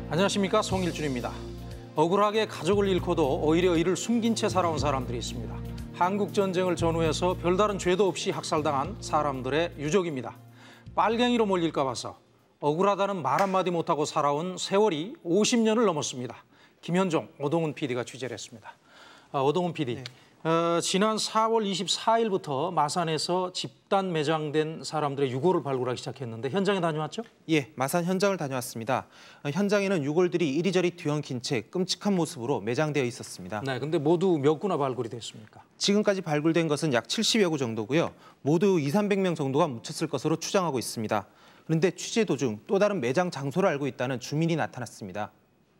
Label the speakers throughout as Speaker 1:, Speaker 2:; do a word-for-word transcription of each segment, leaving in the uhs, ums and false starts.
Speaker 1: 안녕하십니까, 송일준입니다. 억울하게 가족을 잃고도 오히려 이를 숨긴 채 살아온 사람들이 있습니다. 한국전쟁을 전후해서 별다른 죄도 없이 학살당한 사람들의 유족입니다. 빨갱이로 몰릴까 봐서 억울하다는 말 한마디 못하고 살아온 세월이 오십 년을 넘었습니다. 김현종, 오동훈 피디가 취재를 했습니다. 아, 오동훈 피디, 네. 어, 지난 사월 이십사일부터 마산에서 집단 매장된 사람들의 유골을 발굴하기 시작했는데 현장에 다녀왔죠?
Speaker 2: 예, 마산 현장을 다녀왔습니다. 어, 현장에는 유골들이 이리저리 뒤엉킨 채 끔찍한 모습으로 매장되어 있었습니다.
Speaker 1: 네, 근데 모두 몇 구나 발굴이 됐습니까?
Speaker 2: 지금까지 발굴된 것은 약 칠십여 구 정도고요. 모두 이삼백 명 정도가 묻혔을 것으로 추정하고 있습니다. 그런데 취재 도중 또 다른 매장 장소를 알고 있다는 주민이 나타났습니다.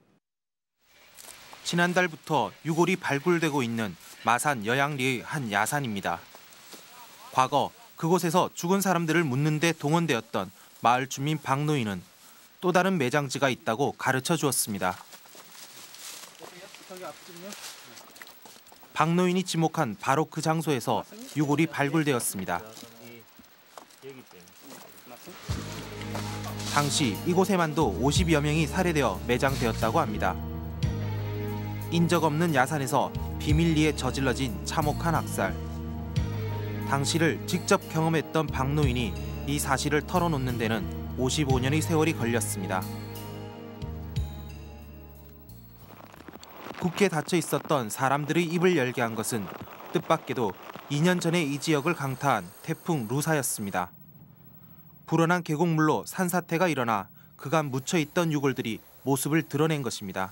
Speaker 2: 지난달부터 유골이 발굴되고 있는 마산 여양리의 한 야산입니다. 과거 그곳에서 죽은 사람들을 묻는 데 동원되었던 마을 주민 박노인은 또 다른 매장지가 있다고 가르쳐 주었습니다. 박노인이 지목한 바로 그 장소에서 유골이 발굴되었습니다. 당시 이곳에만도 오십여 명이 살해되어 매장되었다고 합니다. 인적 없는 야산에서 비밀리에 저질러진 참혹한 학살. 당시를 직접 경험했던 박노인이 이 사실을 털어놓는 데는 오십오 년의 세월이 걸렸습니다. 굳게 닫혀 있었던 사람들의 입을 열게 한 것은 뜻밖에도 이 년 전에 이 지역을 강타한 태풍 루사였습니다. 불어난 계곡물로 산사태가 일어나 그간 묻혀있던 유골들이 모습을 드러낸 것입니다.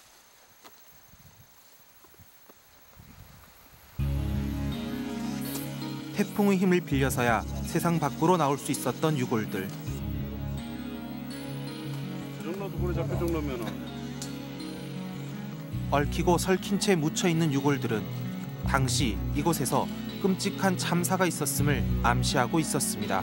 Speaker 2: 태풍의 힘을 빌려서야 세상 밖으로 나올 수 있었던 유골들.
Speaker 3: 그 정도도 고래 잡힐 정도면은.
Speaker 2: 얽히고 설킨 채 묻혀있는 유골들은 당시 이곳에서 끔찍한 참사가 있었음을 암시하고 있었습니다.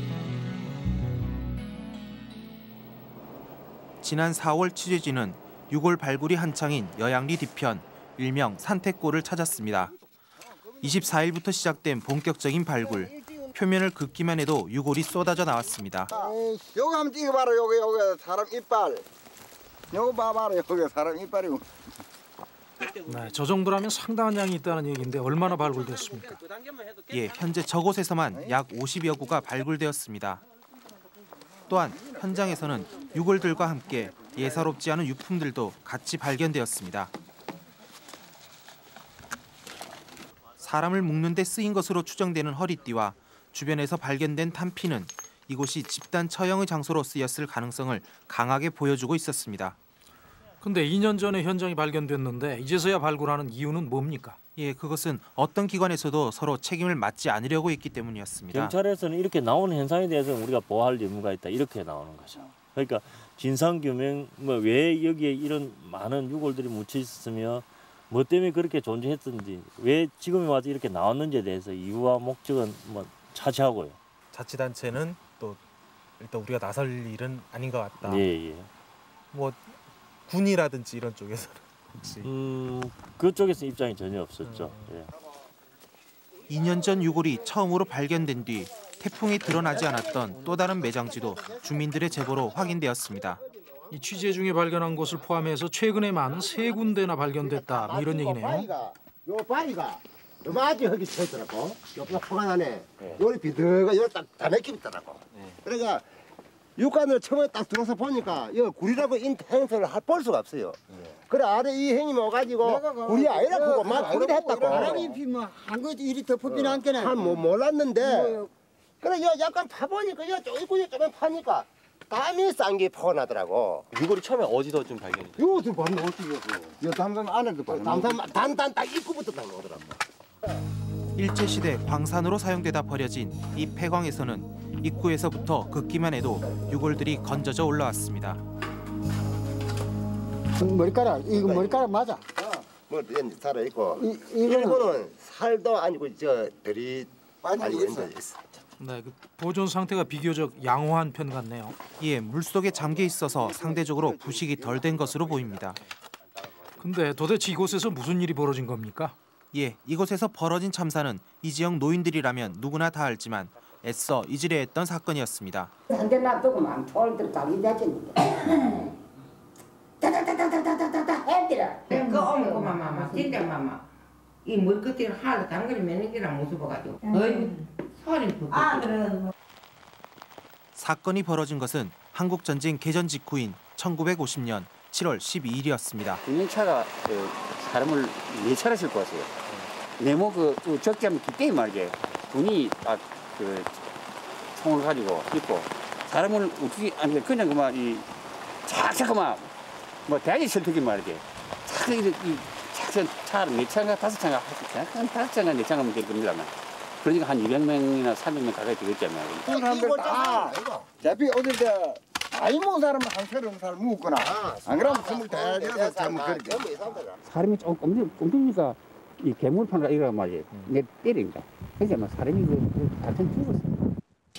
Speaker 2: 지난 사월 취재진은 유골 발굴이 한창인 여양리 뒤편, 일명 산태골을 찾았습니다. 이십사일부터 시작된 본격적인 발굴. 표면을 긋기만 해도 유골이 쏟아져 나왔습니다.
Speaker 4: 요거 한번 찍어봐라. 요거 요거 사람 이빨. 요거 봐봐라. 요거 사람 이빨이고.
Speaker 1: 네, 저 정도라면 상당한 양이 있다는 얘기인데 얼마나 발굴됐습니까?
Speaker 2: 예, 현재 저곳에서만 약 오십여 구가 발굴되었습니다. 또한 현장에서는 유골들과 함께 예사롭지 않은 유품들도 같이 발견되었습니다. 사람을 묶는 데 쓰인 것으로 추정되는 허리띠와 주변에서 발견된 탄피는 이곳이 집단 처형의 장소로 쓰였을 가능성을 강하게 보여주고 있었습니다.
Speaker 1: 근데 이 년 전에 현장이 발견됐는데 이제서야 발굴하는 이유는 뭡니까?
Speaker 2: 예, 그것은 어떤 기관에서도 서로 책임을 묻지 않으려고 했기 때문이었습니다.
Speaker 5: 경찰에서는 이렇게 나오는 현상에 대해서는 우리가 보호할 의무가 있다, 이렇게 나오는 거죠. 그러니까 진상규명, 뭐 왜 여기에 이런 많은 유골들이 묻혀 있었으며 뭐 때문에 그렇게 존재했던지, 왜 지금에 와서 이렇게 나왔는지에 대해서 이유와 목적은 뭐 차치하고요.
Speaker 2: 자치단체는 또 일단 우리가 나설 일은 아닌 것 같다.
Speaker 5: 예, 예.
Speaker 2: 뭐 군이라든지 이런 쪽에서는 혹시?
Speaker 5: 음, 그쪽에서 입장이 전혀 없었죠. 음. 예.
Speaker 2: 이 년 전 유골이 처음으로 발견된 뒤 태풍이 드러나지 않았던 또 다른 매장지도 주민들의 제보로 확인되었습니다.
Speaker 1: 이 취재 중에 발견한 곳을 포함해서 최근에만 세 군데나 발견됐다, 뭐 이런 얘기네요.
Speaker 4: 요 바위가 요마지 흙이 쳐 있더라고. 요거 포가 나네. 요리 비드가 요 딱 다 맥힘 있더라고. 그러니까 육관을 처음에 딱 들어서 보니까 요 구리라고 인트 행세를 볼 수가 없어요. 그래 아래 이 형님이 와가지고 구리 아니라 그거 막 구리를 했다고.
Speaker 6: 바람이 피면 한 거지 이리 덮어비는 않겠네.
Speaker 4: 한뭐 몰랐는데 그래 요 약간 파보니까 요 쪼이고 쪼면 파니까 땀이 싼 게 포가 나더라고.
Speaker 7: 유골이 처음에 어디서 좀 발견이 됐어요?
Speaker 4: 요것도 봤네 어떻게 요 담담 안에도 봤네. 담담 단단 딱 입구부터 딱 나오더라고.
Speaker 2: 일제시대 광산으로 사용되다 버려진 이 폐광에서는 입구에서부터 긋기만 해도 유골들이 건져져 올라왔습니다.
Speaker 6: 머리카락, 이거 머리카락 맞아?
Speaker 4: 뭐 살아 있고.
Speaker 6: 이, 이거는
Speaker 4: 일본은 살도 아니고 저 들이 많이 얹어 있어.
Speaker 1: 네, 그 보존 상태가 비교적 양호한 편 같네요.
Speaker 2: 예, 물속에 잠겨 있어서 상대적으로 부식이 덜 된 것으로 보입니다.
Speaker 1: 근데 도대체 이곳에서 무슨 일이 벌어진 겁니까?
Speaker 2: 예, 이곳에서 벌어진 참사는 이 지역 노인들이라면 누구나 다 알지만 애써 잊으려 했던 사건이었습니다.
Speaker 8: 한 대 놔두고만 돌들 가기 되지. 땡기라.
Speaker 9: 그 오면 그만 마마 진짜 마마 이 물끝을 하루 당근이 매는 게랑 무서워가지고 어이 살이 붓고.
Speaker 8: 아 그래.
Speaker 2: 사건이 벌어진 것은 한국전쟁 개전 직후인 천구백오십 년 칠월 십이일이었습니다.
Speaker 10: 군용차가 그 사람을 네 차례 싣고 왔어요. 네모 그 적지 않으면 기대에 말게 군이 딱 그 총을 가지고 있고 사람을 어떻게 아니 그냥 그만 이 착착 그만 뭐 대학에 설득이 말게 착 이 착착 차를 네 차가 다섯 차가 한 다섯 차가 네 차가 될 겁니다. 그러니까 한 이백 명이나 삼백 명 가까이 되겠잖아요.
Speaker 4: 그 사람들 다
Speaker 11: 어차피 어딜 때 아이 먹은 사람은 한 서른 살 묵거나 안 그러면 스물 대여섯 잘못 그렇게
Speaker 10: 사람이 조금 꼼짝 꼼짝이니까 이 괴물판가 이거 말이에요. 내 때립니다. 그러니까 막 사람이 그 같은 죽었어요.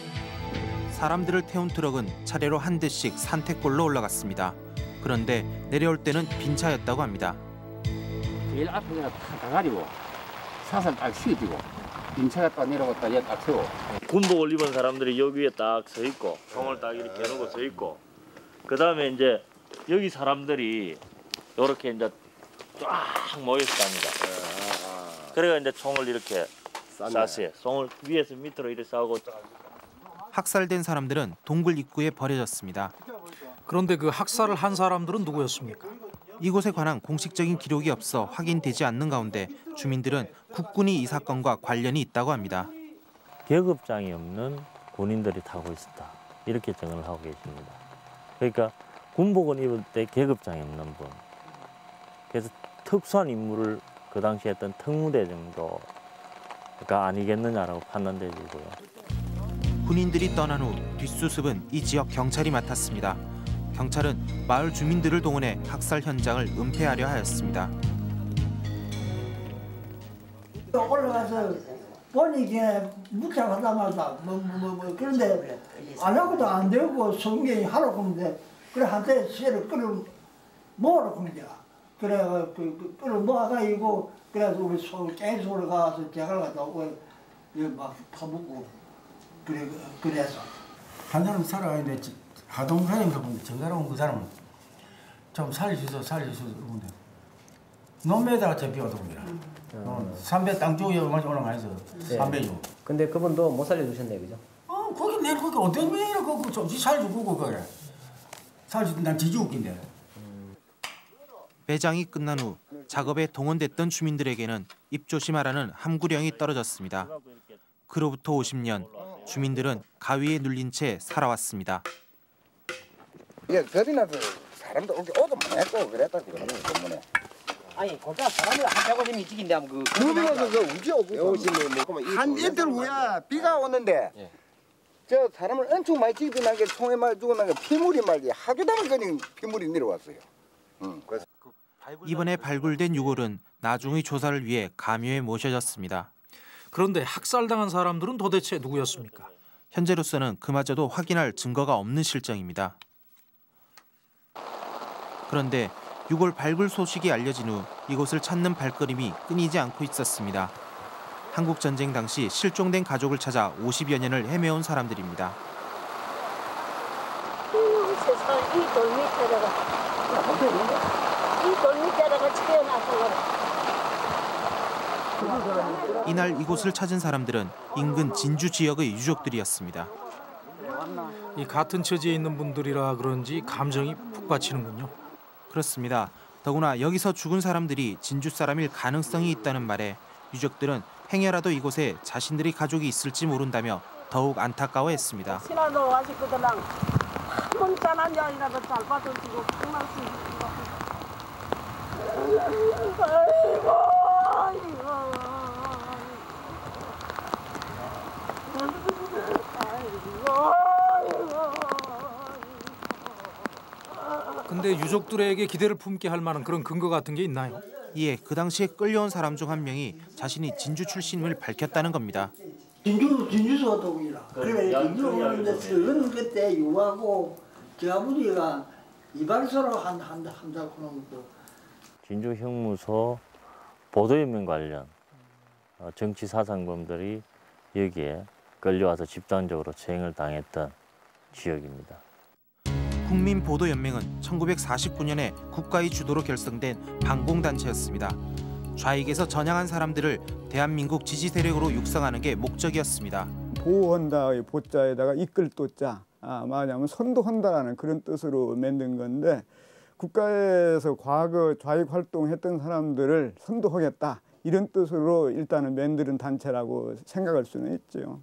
Speaker 2: 사람들을 태운 트럭은 차례로 한 대씩 산택골로 올라갔습니다. 그런데 내려올 때는 빈 차였다고 합니다.
Speaker 10: 제일 앞에 그냥 다 가가지고 사살 딱 휘어지고 빈차가 딱 내려갔다 얘 딱 세워.
Speaker 5: 군복을 입은 사람들이 여기 위에 딱 서 있고 총을 딱 이렇게 해놓고 서 있고 그 다음에 이제 여기 사람들이 이렇게 이제 쫙 모였답니다. 그래가 이제 총을 이렇게 쐈어요. 총을 위에서 밑으로 이렇게 쏴고
Speaker 2: 학살된 사람들은 동굴 입구에 버려졌습니다.
Speaker 1: 그런데 그 학살을 한 사람들은 누구였습니까?
Speaker 2: 이곳에 관한 공식적인 기록이 없어 확인되지 않는 가운데 주민들은 국군이 이 사건과 관련이 있다고 합니다.
Speaker 5: 계급장이 없는 군인들이 타고 있었다. 이렇게 정을 하고 계십니다. 그러니까 군복을 입을 때 계급장이 없는 분. 그래서 특수한 임무를 그 당시에 했던 특무대 정도가 아니겠느냐라고 판단되고요.
Speaker 2: 군인들이 떠난 후 뒷수습은 이 지역 경찰이 맡았습니다. 경찰은 마을 주민들을 동원해 학살 현장을 은폐하려 하였습니다.
Speaker 6: 올라가서 보니 이게 묵상하자마자 뭐 뭐 뭐 그런데 안 하고도 안 되고 성경이 하라고 하는데 그래 한테 쇠를 끌어 모으라고 합니다. 그래 그 끌어 모아가지고 그래서 우리 소 깨소를 가서 제가 갔다 오고 막 파묻고 그래 그래서
Speaker 12: 한 사람 살아가는데 하동사님서 보는데 저 사람 그 사람은 좀 살리셔서 살리셔서 그런데 논매에다가 잡혀오던 겁니다. 어, 삼배 땅 쪽에 얼마씩 올라가서 삼배죠.
Speaker 7: 근데 그분도 못 살려주셨네, 그죠?
Speaker 12: 어, 거기 내가 거기 어떤 분이라 거기 좀 살려주고 그래. 살려주 난 지지 웃긴데.
Speaker 2: 매장이 끝난 후 작업에 동원됐던 주민들에게는 입조심하라는 함구령이 떨어졌습니다. 그로부터 오십 년 주민들은 가위에 눌린 채 살아왔습니다.
Speaker 11: 이게 겁이 나서 사람도 오게 오도 많았고 그랬다고 그러는
Speaker 7: 아니, 거기가 사람이 한 백오십 명 찍인데 하면 그
Speaker 11: 겁이 나서 그 우지 오고 한 이틀 후에 비가 오는데
Speaker 7: 예.
Speaker 11: 저 사람을 엄청 많이 찍고 난 게 총에 맞 죽고 난 게 피물이 말이 하교당 그냥 피물이 내려왔어요. 응. 그래서
Speaker 2: 이번에 발굴된 유골은 나중의 조사를 위해 감유에 모셔졌습니다.
Speaker 1: 그런데 학살당한 사람들은 도대체 누구였습니까?
Speaker 2: 현재로서는 그마저도 확인할 증거가 없는 실정입니다. 그런데 유골 발굴 소식이 알려진 후 이곳을 찾는 발걸음이 끊이지 않고 있었습니다. 한국전쟁 당시 실종된 가족을 찾아 오십여 년을 헤매온 사람들입니다.
Speaker 8: 세상 이 돌 밑에다가 이 돌 밑에다가 채워놨어.
Speaker 2: 이날 이곳을 찾은 사람들은 인근 진주 지역의 유족들이었습니다.
Speaker 1: 이 같은 처지에 있는 분들이라 그런지 감정이 푹 받치는군요.
Speaker 2: 그렇습니다. 더구나 여기서 죽은 사람들이 진주 사람일 가능성이 있다는 말에 유족들은 행여라도 이곳에 자신들의 가족이 있을지 모른다며 더욱 안타까워했습니다.
Speaker 8: 신화도 와시거든 한 번짠 한 잔이라도 잘 받아주고 그만 쓰고. 아이고 아이고
Speaker 1: 근데 유족들에게 기대를 품게 할 만한 그런 근거 같은 게 있나요?
Speaker 2: 이에 그 당시에 끌려온 사람 중 한 명이 자신이 진주 출신임을 밝혔다는 겁니다.
Speaker 6: 진주 진주서 동이라. 그래 진주 오는데 저는 그때 유하고 제 아버지가 이발소로 한 한다 한다고 하는 거.
Speaker 5: 진주 형무소 보도연맹 관련 정치 사상범들이 여기에 끌려와서 집단적으로 체행을 당했던 지역입니다.
Speaker 2: 국민보도연맹은 천구백사십구 년에 국가의 주도로 결성된 반공단체였습니다. 좌익에서 전향한 사람들을 대한민국 지지 세력으로 육성하는 게 목적이었습니다.
Speaker 13: 보호한다의 보자에다가 이끌 도자, 아, 말하자면 선도한다라는 그런 뜻으로 만든 건데 국가에서 과거 좌익 활동했던 사람들을 선도하겠다 이런 뜻으로 일단은 만드는 단체라고 생각할 수는 있죠.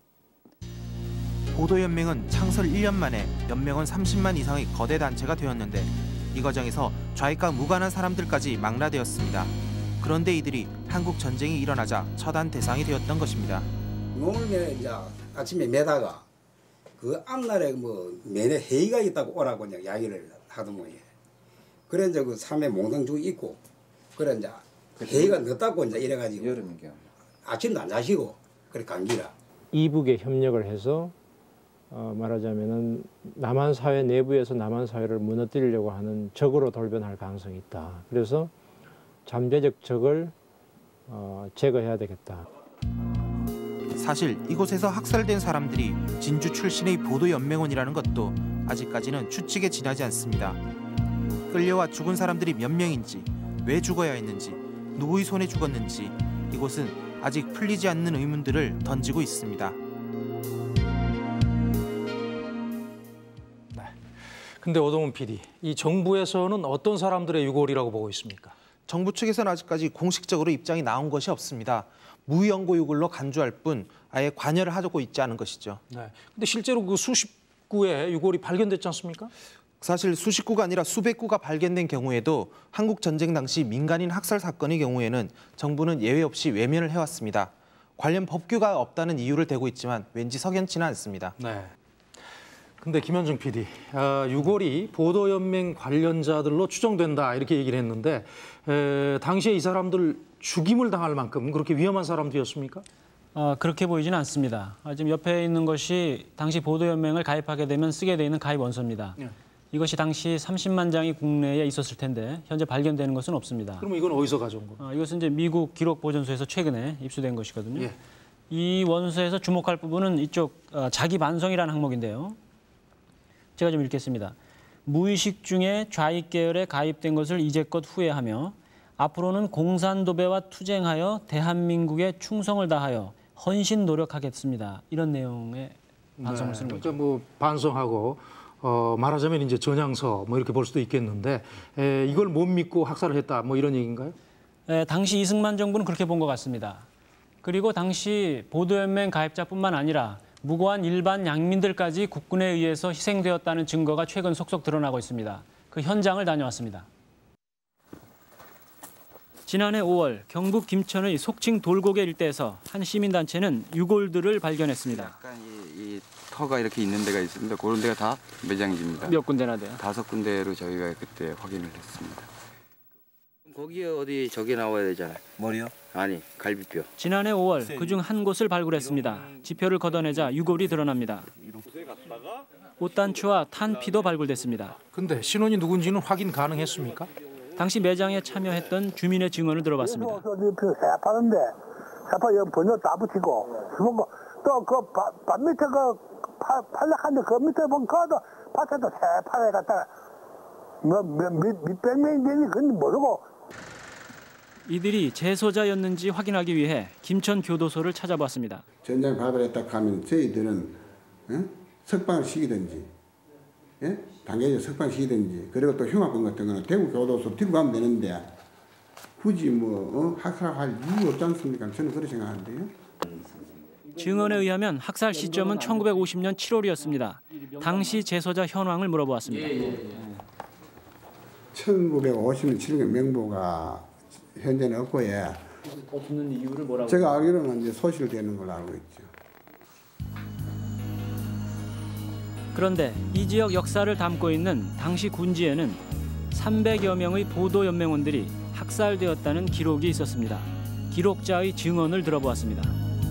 Speaker 2: 보도연맹은 창설 일 년 만에 연맹원 삼십만 이상의 거대 단체가 되었는데 이 과정에서 좌익과 무관한 사람들까지 망라되었습니다. 그런데 이들이 한국 전쟁이 일어나자 처단 대상이 되었던 것입니다.
Speaker 14: 노을에 이제 아침에 매다가 그 앞날에 뭐 매내 회의가 있다고 오라고 이제 이야기를 하더만요. 그래 이제 그 삼회 몽상죽 있고 그래 이제 회의가 늦다고 이제 이래가지고 여름인겨 아침도 안 자시고 그래 감기라.
Speaker 15: 이북에 협력을 해서 어, 말하자면은 남한 사회 내부에서 남한 사회를 무너뜨리려고 하는 적으로 돌변할 가능성이 있다. 그래서 잠재적 적을 어, 제거해야 되겠다.
Speaker 2: 사실 이곳에서 학살된 사람들이 진주 출신의 보도연맹원이라는 것도 아직까지는 추측에 지나지 않습니다. 끌려와 죽은 사람들이 몇 명인지, 왜 죽어야 했는지, 누구의 손에 죽었는지 이곳은 아직 풀리지 않는 의문들을 던지고 있습니다.
Speaker 1: 네. 근데 오동훈 피디, 이 정부에서는 어떤 사람들의 유골이라고 보고 있습니까?
Speaker 2: 정부 측에서는 아직까지 공식적으로 입장이 나온 것이 없습니다. 무연고 유골로 간주할 뿐 아예 관여를 하고 있지 않은 것이죠.
Speaker 1: 네. 근데 실제로 그 수십 구의 유골이 발견됐지 않습니까?
Speaker 2: 사실 수십 구가 아니라 수백 구가 발견된 경우에도 한국 전쟁 당시 민간인 학살 사건의 경우에는 정부는 예외 없이 외면을 해왔습니다. 관련 법규가 없다는 이유를 대고 있지만 왠지 석연치는 않습니다.
Speaker 1: 네. 근데 김현중 피디, 어, 유골이 보도연맹 관련자들로 추정된다 이렇게 얘기를 했는데 에, 당시에 이 사람들 죽임을 당할 만큼 그렇게 위험한 사람들이었습니까?
Speaker 16: 어, 그렇게 보이지는 않습니다. 아, 지금 옆에 있는 것이 당시 보도연맹을 가입하게 되면 쓰게 돼 있는 가입 원서입니다. 네. 이것이 당시 삼십만 장이 국내에 있었을 텐데 현재 발견되는 것은 없습니다.
Speaker 1: 그럼 이건 어디서 가져온 거예요?
Speaker 16: 어, 이것은 이제 미국 기록보존소에서 최근에 입수된 것이거든요.
Speaker 1: 예.
Speaker 16: 이 원서에서 주목할 부분은 이쪽 어, 자기 반성이라는 항목인데요. 제가 좀 읽겠습니다. 무의식 중에 좌익 계열에 가입된 것을 이제껏 후회하며 앞으로는 공산도배와 투쟁하여 대한민국에 충성을 다하여 헌신 노력하겠습니다. 이런 내용의 반성을 쓰는 거죠.
Speaker 1: 그러니까 뭐 반성하고 어, 말하자면 이제 전향서 뭐 이렇게 볼 수도 있겠는데 에, 이걸 못 믿고 학살을 했다 뭐 이런 얘기인가요?
Speaker 16: 에, 당시 이승만 정부는 그렇게 본 것 같습니다. 그리고 당시 보도연맹 가입자뿐만 아니라 무고한 일반 양민들까지 국군에 의해서 희생되었다는 증거가 최근 속속 드러나고 있습니다. 그 현장을 다녀왔습니다. 지난해 오월 경북 김천의 속칭 돌고개 일대에서 한 시민단체는 유골들을 발견했습니다.
Speaker 17: 약간 이, 이 터가 이렇게 있는 데가 있습니다. 그런 데가 다 매장지입니다.
Speaker 16: 몇 군데나 돼요?
Speaker 17: 다섯 군데로 저희가 그때 확인을 했습니다. 거기에 어디 저게 나와야 되잖아요. 머리요? 아니, 갈비뼈.
Speaker 16: 지난해 오월 그중 한 곳을 발굴했습니다. 지표를 걷어내자 유골이 드러납니다. 옷단추와 탄피도 발굴됐습니다.
Speaker 1: 근데 신원이 누군지는 확인 가능했습니까?
Speaker 16: 당시 매장에 참여했던 주민의 증언을 들어봤습니다.
Speaker 18: 새파는데 새파 여기 번호 다 붙이고 또그 밭 밑에 그 팔락한데 그 밑에 보면 그도 밭에도 새파를 갖다가 뭐몇백 명이 되니 그건 모르고.
Speaker 16: 이들이 재소자였는지 확인하기 위해 김천 교도소를 찾아봤습니다.
Speaker 19: 전장 받으러 딱 가면 저희들은 예? 석방을 시키든지 예? 단계적 석방을 시키든지 그리고 또 흉악범 같은 거는 대구 교도소 들고 가면 되는데 굳이 뭐 어? 학살할 이유 없지 않습니까? 저는 그렇게 생각하는데요.
Speaker 16: 증언에 의하면 학살 시점은 천구백오십 년 칠월이었습니다. 당시 재소자 현황을 물어보았습니다.
Speaker 19: 천구백오십 년 칠월 명부가 현재는 없고 예.
Speaker 16: 없는 이유를 뭐라고?
Speaker 19: 제가 알기로는 이제 소실되는 걸로 알고 있죠.
Speaker 16: 그런데 이 지역 역사를 담고 있는 당시 군지에는 삼백여 명의 보도연맹원들이 학살되었다는 기록이 있었습니다. 기록자의 증언을 들어보았습니다.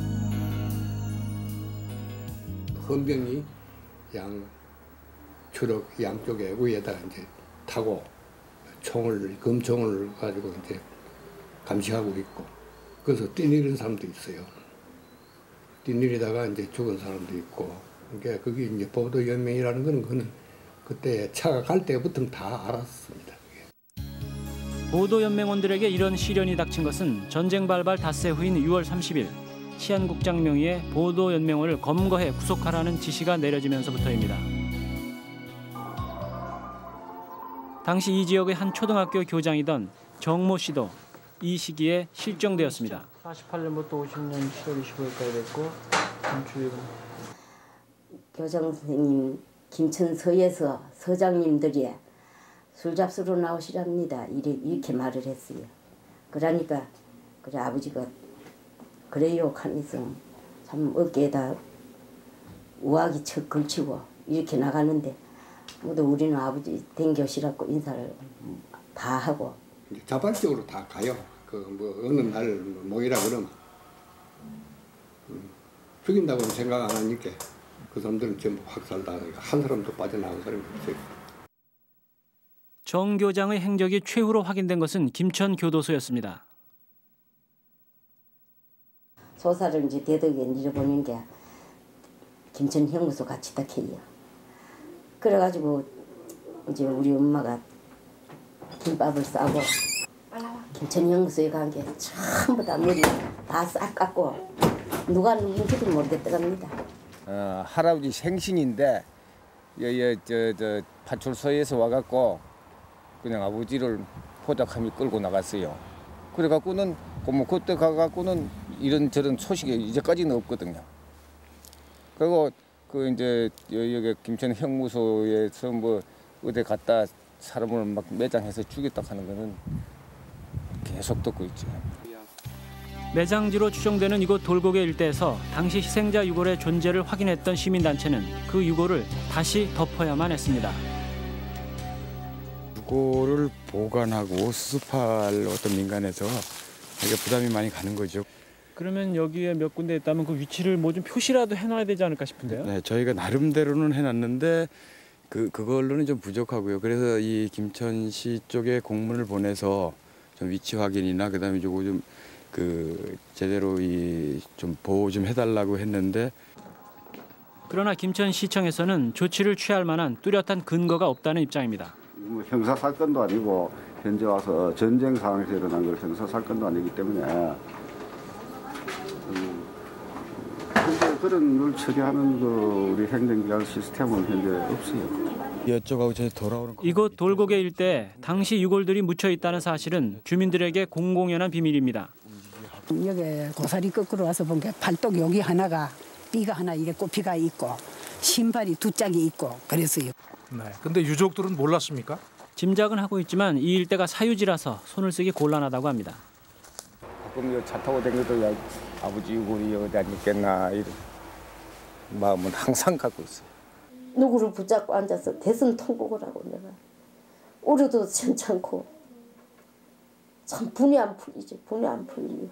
Speaker 20: 헌병이 양 주력 양쪽에 위에다가 이제 타고 총을 금총을 가지고 이제 감시하고 있고 그래서 뛰내리는 사람도 있어요. 뛰내리다가 이제 죽은 사람도 있고 그러니까 그게 이제 보도연맹이라는 거는 그는 그때 차가 갈 때부터 다 알았습니다.
Speaker 16: 보도연맹원들에게 이런 시련이 닥친 것은 전쟁 발발 닷새 후인 유월 삼십일 치안국장 명의의 보도연맹원을 검거해 구속하라는 지시가 내려지면서부터입니다. 당시 이 지역의 한 초등학교 교장이던 정모 씨도 이 시기에 실종되었습니다. 사십팔 년부터 오십 년 시월 이십오일까지 됐고 감추이고
Speaker 21: 교장 선생님 김천서에서 서장님들이 술 잡수러 나오시랍니다. 이렇게 말을 했어요. 그러니까 그래 아버지가 그래요 하면서 참 어깨에다 우아기 척 걸치고 이렇게 나가는데 모두 우리는 아버지 댕겨시라고 인사를 다 하고
Speaker 20: 자발적으로 다 가요. 그 뭐 어느 날 모이라 그러면 음, 죽인다고는 생각 안 하니까 그 사람들은 전부 확살당하니까 한 사람도 빠져나온 사람이 없어요.
Speaker 16: 정 교장의 행적이 최후로 확인된 것은 김천 교도소였습니다.
Speaker 21: 조사를 이제 대덕에 잃어보는 게 김천 형무소 같이 딱 해요. 그래가지고 이제 우리 엄마가 김밥을 싸고 김천 형무소에 간 게 전부 다 머리 다 싹 깎고 누가 누군지도 모르겠더랍니다.
Speaker 22: 어, 할아버지 생신인데 여기 저, 저 파출소에서 와갖고 그냥 아버지를 포잡함이 끌고 나갔어요. 그래갖고는 뭐 그때 가갖고는 이런저런 소식이 이제까지는 없거든요. 그리고 그 이제 여기 김천 형무소에서 뭐 어디 갔다 사람을 막 매장해서 죽였다 하는 거는 계속 듣고 있죠.
Speaker 16: 매장지로 추정되는 이곳 돌고개 일대에서 당시 희생자 유골의 존재를 확인했던 시민단체는 그 유골을 다시 덮어야만 했습니다.
Speaker 23: 유골을 보관하고 수습할 어떤 민간에서 되게 부담이 많이 가는 거죠.
Speaker 16: 그러면 여기에 몇 군데 있다면 그 위치를 뭐 좀 표시라도 해놔야 되지 않을까 싶은데요.
Speaker 23: 네, 저희가 나름대로는 해놨는데 그 그걸로는 좀 부족하고요. 그래서 이 김천시 쪽에 공문을 보내서 좀 위치 확인이나 그다음에 요거 좀 그 제대로 이 좀 보호 좀 해달라고 했는데.
Speaker 16: 그러나 김천시청에서는 조치를 취할 만한 뚜렷한 근거가 없다는 입장입니다.
Speaker 24: 뭐 형사 사건도 아니고 현재 와서 전쟁 상황에서 일어난 걸 형사 사건도 아니기 때문에 음, 현재 그런 걸 처리하는 그 우리 행정기관 시스템은 현재 없어요.
Speaker 23: 여쭤가고 저희 돌아오는
Speaker 16: 이곳 돌고개 일대에 당시 유골들이 묻혀 있다는 사실은 주민들에게 공공연한 비밀입니다.
Speaker 25: 여기 고사리 거꾸로 와서 본 게 발톱 여기 하나가 삐가 하나 이게 꼬피가 있고 신발이 두 짝이 있고 그랬어요.
Speaker 1: 네. 근데 유족들은 몰랐습니까?
Speaker 16: 짐작은 하고 있지만 이 일대가 사유지라서 손을 쓰기 곤란하다고 합니다.
Speaker 22: 가끔 차 타고 다니도 야 아버지 유골이 어디 안 있겠나 이런 마음은 항상 갖고 있어요.
Speaker 21: 누구를 붙잡고 앉아서 대선 통곡을 하고 내가 우려도 괜찮고 참 분이 안 풀리지. 분이 안 풀리지.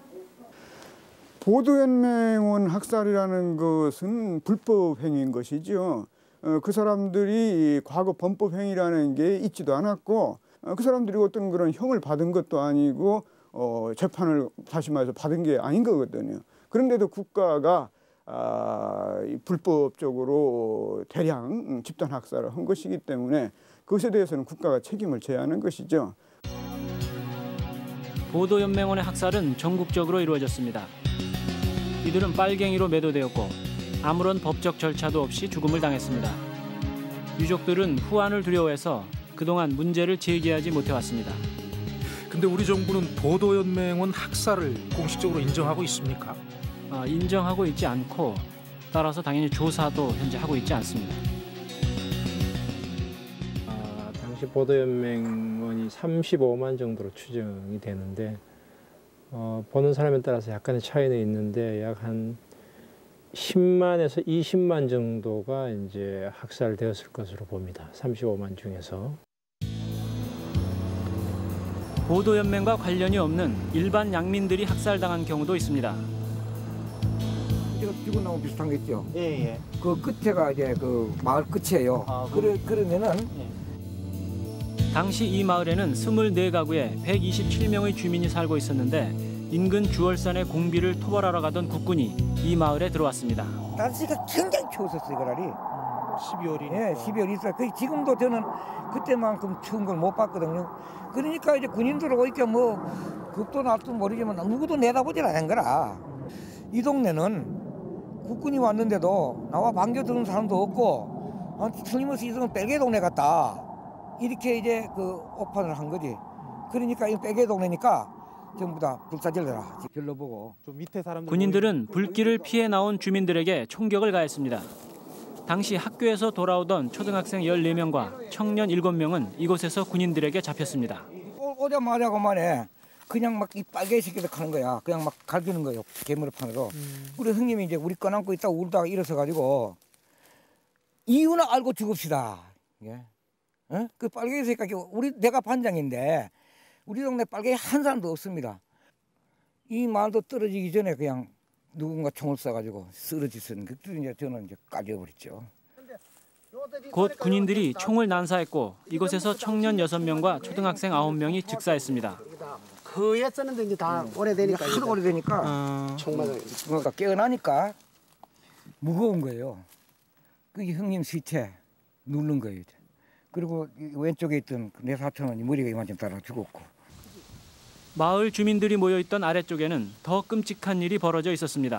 Speaker 13: 보도연맹원 학살이라는 것은 불법 행위인 것이죠. 어, 그 사람들이 과거 범법 행위라는 게 있지도 않았고 어, 그 사람들이 어떤 그런 형을 받은 것도 아니고 어, 재판을 다시 말해서 받은 게 아닌 거거든요. 그런데도 국가가 아, 불법적으로 대량 집단 학살을 한 것이기 때문에 그것에 대해서는 국가가 책임을 져야 하는 것이죠.
Speaker 16: 보도연맹원의 학살은 전국적으로 이루어졌습니다. 이들은 빨갱이로 매도되었고 아무런 법적 절차도 없이 죽음을 당했습니다. 유족들은 후환을 두려워해서 그동안 문제를 제기하지 못해왔습니다.
Speaker 1: 근데 우리 정부는 보도연맹원 학살을 공식적으로 인정하고 있습니까?
Speaker 16: 아, 인정하고 있지 않고 따라서 당연히 조사도 현재 하고 있지 않습니다.
Speaker 15: 아, 당시 보도연맹원이 삼십오만 정도로 추정이 되는데 어, 보는 사람에 따라서 약간의 차이는 있는데 약 한 십만에서 이십만 정도가 이제 학살되었을 것으로 봅니다. 삼십오만 중에서.
Speaker 16: 보도연맹과 관련이 없는 일반 양민들이 학살당한 경우도 있습니다.
Speaker 11: 이거 지구나무 비슷한 거 있죠?
Speaker 7: 예, 예.
Speaker 11: 그 끝에가 이제 그 마을 끝이에요.
Speaker 7: 아,
Speaker 11: 그래, 그러면은
Speaker 16: 예. 당시 이 마을에는 스물네 가구에 백이십칠 명의 주민이 살고 있었는데 인근 주월산의 공비를 토벌하러 가던 국군이 이 마을에 들어왔습니다.
Speaker 11: 날씨가 굉장히 추웠었어요, 그날이.
Speaker 3: 십이월이니까. 예, 십이월 이십사. 그 지금도 저는 그때만큼 추운 걸 못 봤거든요. 그러니까 이제 군인들 오니까 뭐 급도 날도 모르지만 누구도 내다보질 않은 거라. 이 동네는 국군이 왔는데도 나와 반겨드는 사람도 없고 아, 틀림없이 이동은 빨개 동네 같다. 이렇게 이제 그 오판을 한 거지. 그러니까 이 빨개 동네니까 전부 다 불사질러라. 결러보고.
Speaker 2: 좀 밑에 사람들
Speaker 16: 군인들은 불길을 피해 나온 주민들에게 총격을 가했습니다. 당시 학교에서 돌아오던 초등학생 열네 명과 청년 일곱 명은 이곳에서 군인들에게 잡혔습니다.
Speaker 3: 오, 오자마자 그만해. 그냥 막 이 빨개 새끼들 하는 거야. 그냥 막 갈기는 거예요. 개무리판으로. 음. 우리 형님이 이제 우리 꺼안고 있다가 울다가 일어서 가지고 이유는 알고 죽읍시다. 예. 어? 그 빨개 새끼 우리 내가 반장인데 우리 동네 빨개 한 사람도 없습니다. 이 말도 떨어지기 전에 그냥 누군가 총을 쏴가지고 쓰러지는 그때 이제 저는 이제 까져버렸죠.
Speaker 16: 곧 군인들이 총을 난사했고 이곳에서 청년 여섯 명과 초등학생 아홉 명이 즉사했습니다.
Speaker 7: 그였었는데 이제 다 오래되니까
Speaker 3: 하도 오래되니까
Speaker 7: 어...
Speaker 3: 정말 뭔가 깨어나니까 무거운 거예요. 그 형님 시체 누른 거예요. 그리고 왼쪽에 있던 내 사촌은 머리가 이만큼 따라 죽었고.
Speaker 16: 마을 주민들이 모여있던 아래쪽에는 더 끔찍한 일이 벌어져 있었습니다.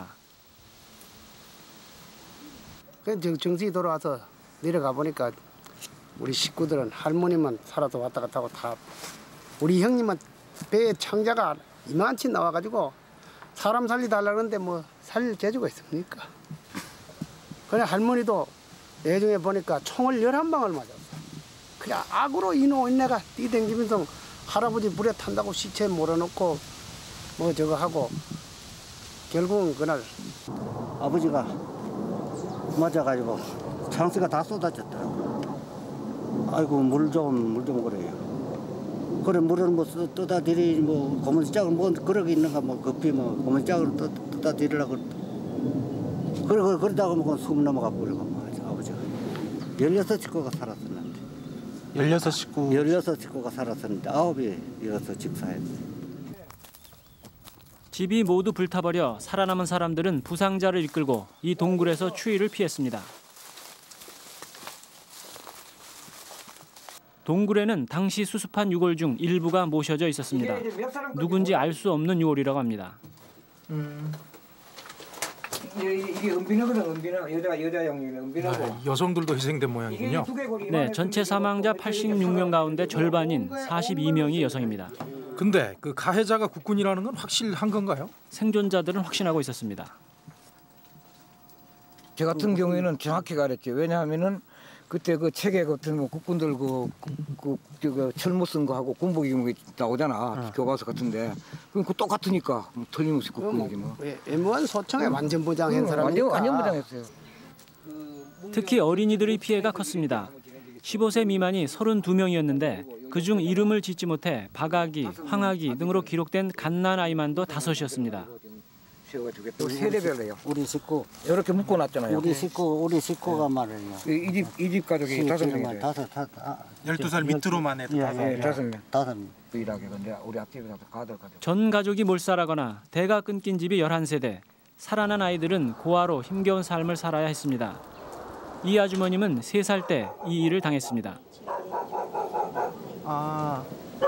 Speaker 7: 정신이 돌아와서 내려가 보니까 우리 식구들은 할머니만 살아서 왔다 갔다 하고 다 우리 형님은 배에 창자가 이만치 나와가지고 사람 살리달라는데 뭐 살릴 재주가 있습니까? 그래 할머니도 내중에 보니까 총을 열한 방을 맞았어. 그냥 악으로 이노 인내가 뛰댕기면서 할아버지 물에 탄다고 시체 몰아놓고 뭐 저거 하고 결국은 그날 아버지가 맞아가지고 창수가 다 쏟아졌더라고. 아이고 물 좀 물 좀 그래요. 그래 물은 뭐 떠다 들이 뭐 고무장을 뭐 그러고 있는가 뭐 급히 뭐 고무장을 떠다 들으려고 그래 그러다가 뭐 숨 넘어가 버리고 뭐 아버지가 열여섯 식구가 살았었는데
Speaker 2: 열여섯 식구
Speaker 7: 열여섯 식구가 살았었는데 아홉이 여기서 직사했어요.
Speaker 16: 집이 모두 불타버려 살아남은 사람들은 부상자를 이끌고 이 동굴에서 추위를 피했습니다. 동굴에는 당시 수습한 유골 중 일부가 모셔져 있었습니다. 누군지 알 수 없는 유골이라고 합니다.
Speaker 3: 음. 이게 은비너거든, 은비너. 여자 여자용이네, 은비너고.
Speaker 1: 네, 여성들도 희생된 모양이군요.
Speaker 16: 네, 전체 사망자 팔십육 명 가운데 절반인 사십이 명이 여성입니다.
Speaker 1: 근데 그 가해자가 국군이라는 건 확실한 건가요?
Speaker 16: 생존자들은 확신하고 있었습니다.
Speaker 3: 저 같은 경우에는 정확히 가렸죠. 왜냐하면은 그때 그 책에 같은 뭐 국군들 그, 그, 그, 그 철모 쓴 거 하고 군복 입은 거 나오잖아. 어. 교과서 같은데. 그럼 그 똑같으니까 틀림없이 국군이지 뭐.
Speaker 7: 엠원 소총에 완전 보장한
Speaker 3: 응,
Speaker 7: 사람이니까.
Speaker 3: 완전, 완전 보장했어요.
Speaker 16: 특히 어린이들의 피해가 컸습니다. 십오 세 미만이 서른두 명이었는데 그중 이름을 짓지 못해 박아기, 황아기 등으로 기록된 갓난아이만도 다섯이었습니다.
Speaker 3: 또 세대별로요.
Speaker 7: 우리 식구
Speaker 3: 이렇게 묶어놨잖아요.
Speaker 7: 우리 식구 우리 식구가 말이에요.
Speaker 3: 이 집 이 집 가족이 다섯 명이에요.
Speaker 7: 다섯 다섯.
Speaker 2: 열두 살 밑으로만 해도 다섯
Speaker 3: 명. 다섯 명.
Speaker 7: 다섯 명.
Speaker 3: 유일하게 근데 우리 앞집에 가들 가족.
Speaker 16: 전 가족이 몰살하거나 대가 끊긴 집이 열한 세대. 살아난 아이들은 고아로 힘겨운 삶을 살아야 했습니다. 이 아주머님은 세 살 때 이 일을 당했습니다.
Speaker 2: 아.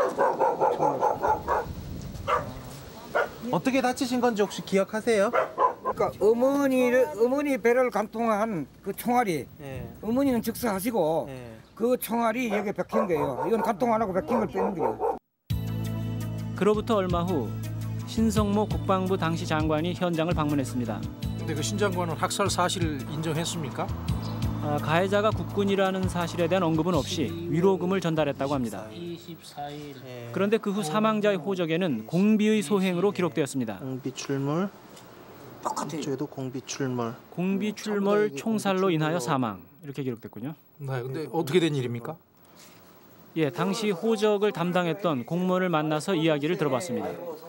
Speaker 2: 어떻게 다치신 건지 혹시 기억하세요?
Speaker 3: 그러니까 어머니를 어머니 배를 관통한 그 총알이 네. 어머니는 즉사하시고 네. 그 총알이 여기 박힌 거예요. 이건 관통 안 하고 박힌 걸 빼는 거예요.
Speaker 16: 그로부터 얼마 후 신성모 국방부 당시 장관이 현장을 방문했습니다.
Speaker 1: 근데 그 신 장관은 학살 사실을 인정했습니까?
Speaker 16: 아, 가해자가 국군이라는 사실에 대한 언급은 없이 위로금을 전달했다고 합니다. 그런데 그 후 사망자의 호적에는 공비의 소행으로 기록되었습니다.
Speaker 2: 공비 출몰, 이쪽에도 공비 출몰.
Speaker 16: 공비 출몰 총살로 인하여 사망 이렇게 기록됐군요.
Speaker 1: 네, 근데 어떻게 된 일입니까?
Speaker 16: 예, 당시 호적을 담당했던 공무원을 만나서 이야기를 들어봤습니다.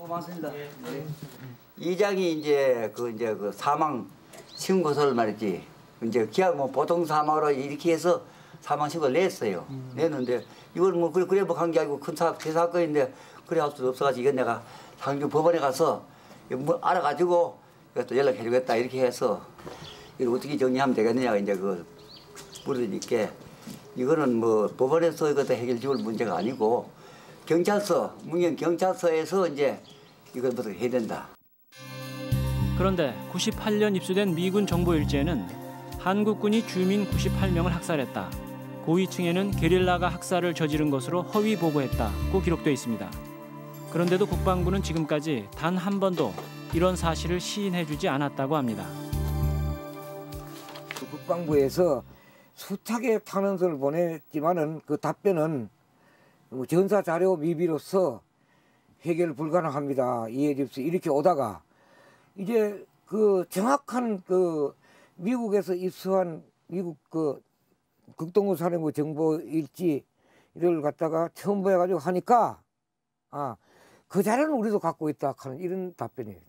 Speaker 4: 이장이 이제 그 이제 그 사망 신고서를 말했지. 이제 기약 뭐 보통 사망으로 이렇게 해서 사망 신고를 냈어요. 음. 냈는데 이걸 뭐 그래 그래 뭐 한 게 아니고 큰 사 큰 사건인데 그래 할 수 없어가지고 이건 내가 상주 법원에 가서 뭐 알아가지고 이것도 연락해주겠다 이렇게 해서 이걸 어떻게 정리하면 되겠느냐 이제 그 물으니까 이거는 뭐 법원에서 이것도 해결지을 문제가 아니고 경찰서, 문경 경찰서에서 이제 이것부터 해야 된다.
Speaker 16: 그런데 구십팔 년 입수된 미군 정보 일지에는 한국군이 주민 구십팔 명을 학살했다. 고위층에는 게릴라가 학살을 저지른 것으로 허위 보고했다고 기록돼 있습니다. 그런데도 국방부는 지금까지 단 한 번도 이런 사실을 시인해주지 않았다고 합니다.
Speaker 3: 그 국방부에서 숱하게 탄원서를 보냈지만은 그 답변은 전사 자료 미비로서 해결 불가능합니다. 이해 주십시오. 이렇게 오다가 이제 그 정확한 그 미국에서 입수한 미국 그 극동군 사령부 정보 일지를 갖다가 처음 보여가지고 하니까 아, 그 자료는 우리도 갖고 있다 하는 이런 답변이에요.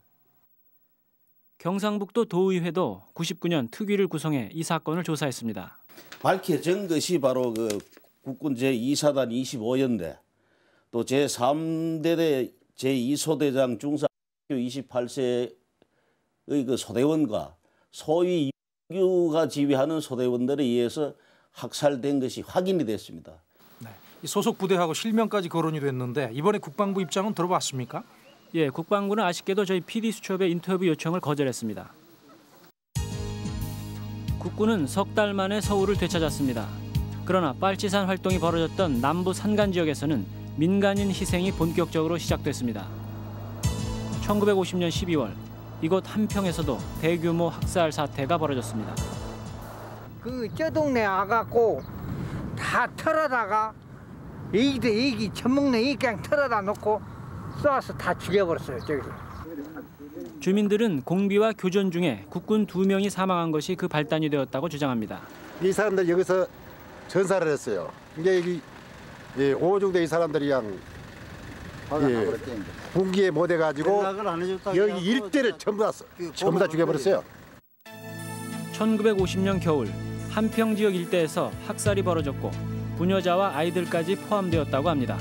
Speaker 16: 경상북도 도의회도 구십구 년 특위를 구성해 이 사건을 조사했습니다.
Speaker 6: 밝혀진 것이 바로 그 국군 제이 사단 이십오 연대 또 제삼 대대 제이 소대장 중사 이십팔 세의 그 소대원과 소위 유가 지휘하는 소대원들에 의해서 학살된 것이 확인이 됐습니다.
Speaker 1: 네, 소속 부대하고 실명까지 거론이 됐는데 이번에 국방부 입장은 들어봤습니까?
Speaker 16: 예, 국방부는 아쉽게도 저희 피디수첩의 인터뷰 요청을 거절했습니다. 국군은 석 달 만에 서울을 되찾았습니다. 그러나 빨치산 활동이 벌어졌던 남부 산간 지역에서는 민간인 희생이 본격적으로 시작됐습니다. 천구백오십 년 십이월 이곳 한평에서도 대규모 학살 사태가 벌어졌습니다.
Speaker 8: 그 저 동네 와갖고 다 털어다가 애기도 애기 젖먹는 애기 그냥 털어다 놓고 쏴서 다 죽여버렸어요. 저기서.
Speaker 16: 주민들은 공비와 교전 중에 국군 두 명이 사망한 것이 그 발단이 되었다고 주장합니다.
Speaker 9: 이 사람들 여기서 전사를 했어요. 이게 여기 예, 오중대 이 사람들이 그냥 예, 군기에 못 해가지고 여기 일대를 전부 다 전부 다 죽여버렸어요.
Speaker 16: 천구백오십 년 겨울 한평 지역 일대에서 학살이 벌어졌고 부녀자와 아이들까지 포함되었다고 합니다.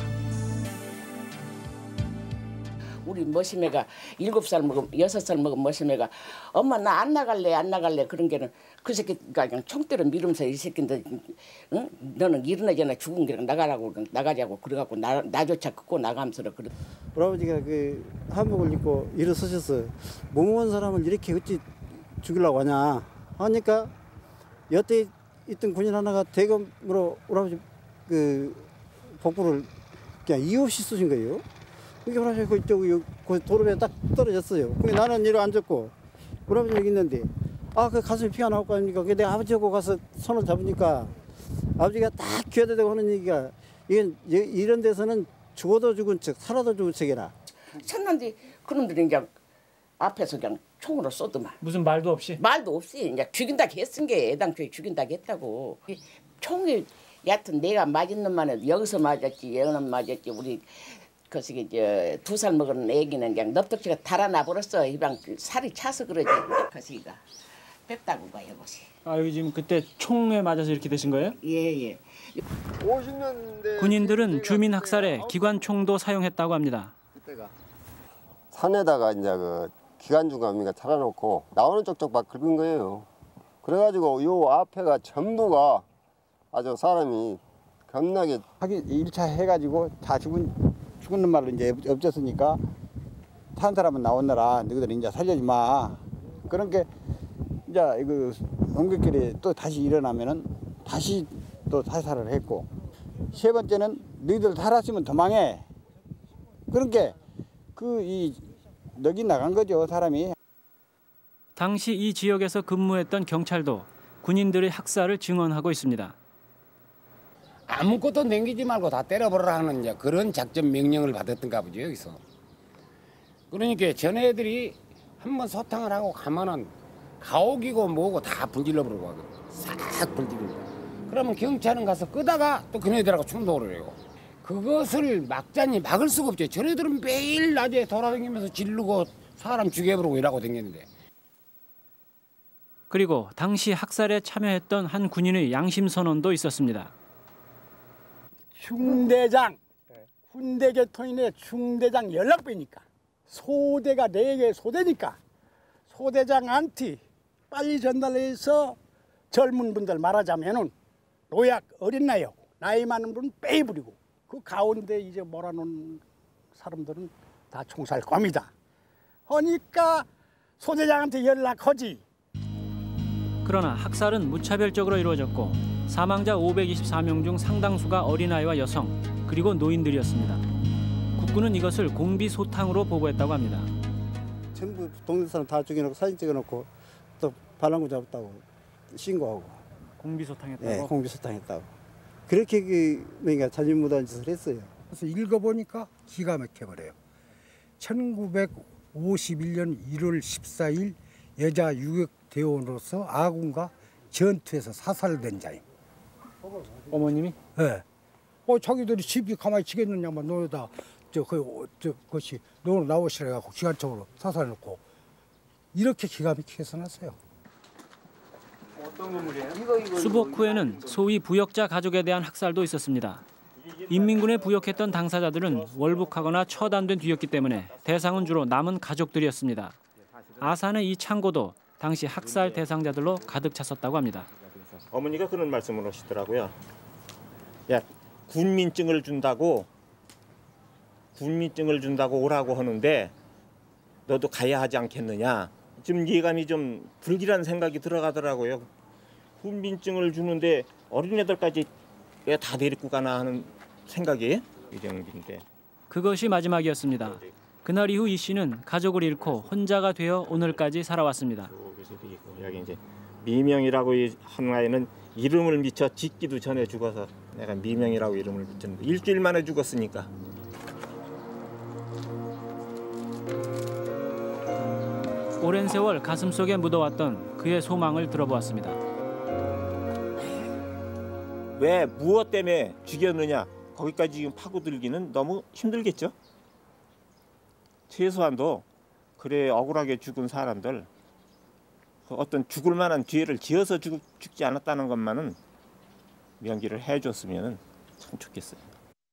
Speaker 10: 우리 머시매가 일곱 살 먹은 여섯 살 먹은 머시매가 엄마 나 안 나갈래 안 나갈래 그런 게는 그 새끼가 그냥 총대로 밀으면서 이 새끼인데 응? 너는 일어나잖아 죽은 게 나가라고 나가자고 그래갖고 나 나조차 긋고 나가면서 그래.
Speaker 12: 우리 아버지가 그 한복을 입고 일어서셔서 무모한 사람을 이렇게 어찌 죽이려고 하냐 하니까 여태 있던 군인 하나가 대검으로 우리 아버지 그 복부를 그냥 이유 없이 쏘신 거예요. 그게 우리 아버지 그 도로에 딱 떨어졌어요. 근데 나는 이리 앉았고 우리 아버지 여기 있는데 아 그 가슴에 피가 나올 거 아닙니까? 그 내가 아버지하고 가서 손을 잡으니까 아버지가 딱 귀하다고 하는 얘기가 이건 이런 데서는 죽어도 죽은 척 살아도 죽은 척이라.
Speaker 10: 쳤는데 그놈들이 그냥 앞에서 그냥 총으로 쏘더만.
Speaker 16: 무슨 말도 없이?
Speaker 10: 말도 없이 그냥 죽인다고 했은 게 애당초에 죽인다고 했다고. 총이 여하튼 내가 맞은 놈만은 여기서 맞았지 여기는 맞았지 우리 그래서 이제 두 살 먹은 애기는 그냥 넙덕지가 달아나 버렸어. 이방 살이 차서 그러지. 그래서 뺐다고 봐요, 것이.
Speaker 16: 아, 여기 지금 그때 총에 맞아서 이렇게 되신 거예요?
Speaker 10: 예, 예.
Speaker 9: 오십 년대
Speaker 16: 군인들은 주민 학살에 기관총도 사용했다고 합니다.
Speaker 9: 산에다가 이제 그 기관중감이가 차려놓고 나오는 쪽쪽 막 긁은 거예요. 그래가지고 요 앞에가 전부가 아주 사람이 겁나게 하긴 일 차 해가지고 다 죽은 죽은 말로 이제 없었으니까 탄 사람은 나오느라 너희들 이제 살려지 마. 그런 게 이제 이거 옮길길에 또 다시 일어나면은 다시 또 사살을 했고 세 번째는 너희들 살았으면 도망해. 그런 게 그 이 넋이 나간 거죠 사람이.
Speaker 16: 당시 이 지역에서 근무했던 경찰도 군인들의 학살을 증언하고 있습니다.
Speaker 14: 아무것도 남기지 말고 다 때려버리라 하는 이제 그런 작전 명령을 받았던가 보죠 여기서. 그러니까 전애들이 한번 소탕을 하고 가면은 가옥이고 뭐고 다 분질러 버리고 하거든. 싹 분질립니다. 그러면 경찰은 가서 끄다가 또 그네들하고 충돌을 해요. 그것을 막자니 막을 수가 없죠. 전애들은 매일 낮에 돌아다니면서 지르고 사람 죽여버리고 이러고 다녔는데.
Speaker 16: 그리고 당시 학살에 참여했던 한 군인의 양심 선언도 있었습니다.
Speaker 26: 중대장, 군대계통인의 중대장 연락배니까 소대가 네 개 소대니까 소대장한테 빨리 전달해서 젊은 분들 말하자면은 노약 어린 나이하고 나이 많은 분은 빼버리고 그 가운데 이제 몰아놓은 사람들은 다 총살 겁니다. 하니까 소대장한테 연락하지.
Speaker 16: 그러나 학살은 무차별적으로 이루어졌고 사망자 오백이십사 명 중 상당수가 어린아이와 여성 그리고 노인들이었습니다. 국군은 이것을 공비소탕으로 보고했다고 합니다.
Speaker 12: 전부 동네 사람 다 죽여놓고 사진 찍어놓고 또 반란군 잡았다고 신고하고.
Speaker 5: 공비소탕했다고?
Speaker 12: 네, 공비소탕했다고. 그렇게 그 그러니까 자진무도한 짓을 했어요.
Speaker 26: 그래서 읽어보니까 기가 막혀버려요. 천구백오십일 년 일월 십사일 여자 유격대원으로서 아군과 전투에서 사살된 자임.
Speaker 5: 어머님이?
Speaker 26: 네. 어 자기들이 집이 가만히 지겠느냐만 너다 저그 저 것이 너는 나오시라 갖고 기관총으로 사살해놓고 이렇게 기가 막히게 써놨어요.
Speaker 5: 어떤 건물이에요?
Speaker 16: 수복 후에는 소위 부역자 가족에 대한 학살도 있었습니다. 인민군에 부역했던 당사자들은 월북하거나 처단된 뒤였기 때문에 대상은 주로 남은 가족들이었습니다. 아산의 이 창고도 당시 학살 대상자들로 가득 찼었다고 합니다.
Speaker 17: 어머니가 그런 말씀을 하시더라고요. 야, 군민증을 준다고 군민증을 준다고 오라고 하는데 너도 가야 하지 않겠느냐. 지금 예감이 좀 불길한 생각이 들어가더라고요. 군민증을 주는데 어린애들까지 왜 다 데리고 가나 하는 생각이 이정도인데.
Speaker 16: 그것이 마지막이었습니다. 그날 이후 이 씨는 가족을 잃고 혼자가 되어 오늘까지 살아왔습니다.
Speaker 17: 여기 이제 미명이라고 한 아이는 이름을 미쳐 짓기도 전에 죽어서 내가 미명이라고 이름을 붙였는데 일주일 만에 죽었으니까.
Speaker 16: 오랜 세월 가슴속에 묻어왔던 그의 소망을 들어보았습니다.
Speaker 17: 왜 무엇 때문에 죽였느냐 거기까지 지금 파고들기는 너무 힘들겠죠. 최소한도 그래 억울하게 죽은 사람들 그 어떤 죽을 만한 기회를 지어서 죽, 죽지 않았다는 것만은 명기를 해줬으면 참 좋겠어요.